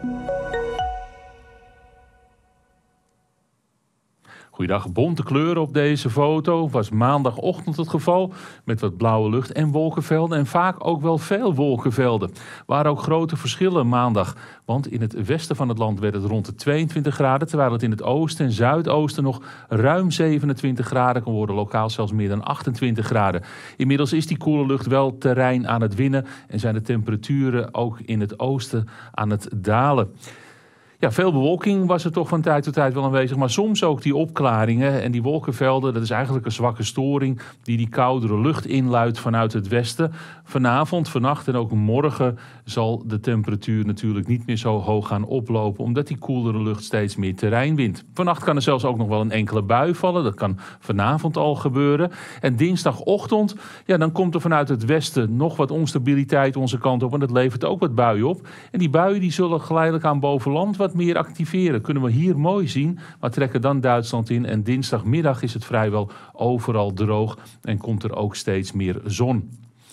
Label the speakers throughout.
Speaker 1: Goeiedag, bonte kleuren op deze foto. Was maandagochtend het geval met wat blauwe lucht en wolkenvelden en vaak ook wel veel wolkenvelden. Er waren ook grote verschillen maandag, want in het westen van het land werd het rond de 22 graden, terwijl het in het oosten en zuidoosten nog ruim 27 graden kan worden, lokaal zelfs meer dan 28 graden. Inmiddels is die koele lucht wel terrein aan het winnen en zijn de temperaturen ook in het oosten aan het dalen. Ja, veel bewolking was er toch van tijd tot tijd wel aanwezig, maar soms ook die opklaringen en die wolkenvelden. Dat is eigenlijk een zwakke storing die koudere lucht inluidt vanuit het westen. Vanavond, vannacht en ook morgen zal de temperatuur natuurlijk niet meer zo hoog gaan oplopen, omdat die koelere lucht steeds meer terrein wint. Vannacht kan er zelfs ook nog wel een enkele bui vallen. Dat kan vanavond al gebeuren. En dinsdagochtend, ja, dan komt er vanuit het westen nog wat onstabiliteit onze kant op en dat levert ook wat buien op. En die buien die zullen geleidelijk aan boven land wat meer activeren. Kunnen we hier mooi zien, maar trekken dan Duitsland in. En dinsdagmiddag is het vrijwel overal droog en komt er ook steeds meer zon.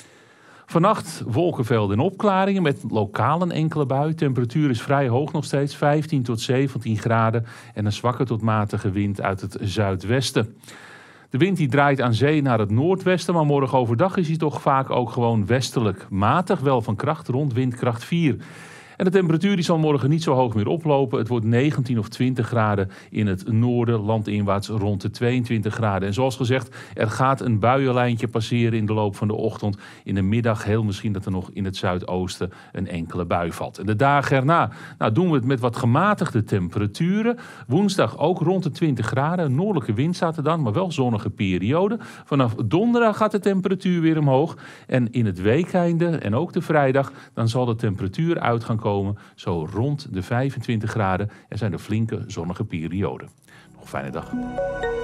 Speaker 1: Vannacht wolkenvelden en opklaringen met lokaal een enkele bui. Temperatuur is vrij hoog nog steeds, 15 tot 17 graden. En een zwakke tot matige wind uit het zuidwesten. De wind die draait aan zee naar het noordwesten, maar morgen overdag is hij toch vaak ook gewoon westelijk. Matig wel van kracht, rond windkracht 4. En de temperatuur die zal morgen niet zo hoog meer oplopen. Het wordt 19 of 20 graden in het noorden, landinwaarts rond de 22 graden. En zoals gezegd, er gaat een buienlijntje passeren in de loop van de ochtend. In de middag heel misschien dat er nog in het zuidoosten een enkele bui valt. En de dagen erna doen we het met wat gematigde temperaturen. Woensdag ook rond de 20 graden. Een noordelijke wind staat er dan, maar wel zonnige periode. Vanaf donderdag gaat de temperatuur weer omhoog. En in het weekeinde en ook de vrijdag, dan zal de temperatuur uit gaan komen zo rond de 25 graden. Er zijn er flinke zonnige perioden. Nog een fijne dag.